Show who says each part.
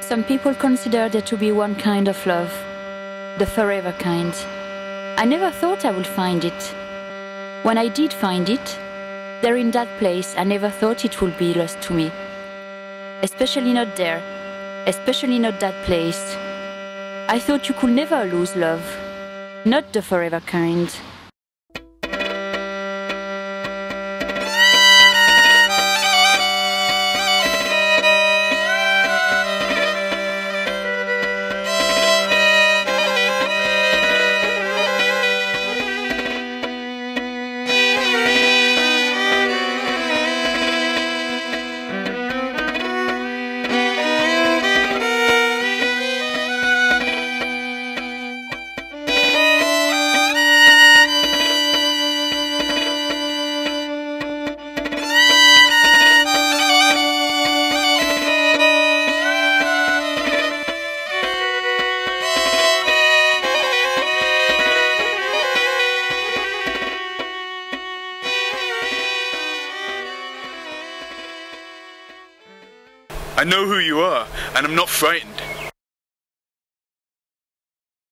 Speaker 1: Some people consider there to be one kind of love, the forever kind. I never thought I would find it. When I did find it, there in that place, I never thought it would be lost to me. Especially not there, especially not that place. I thought you could never lose love, not the forever kind.
Speaker 2: I know who you are, and I'm not frightened.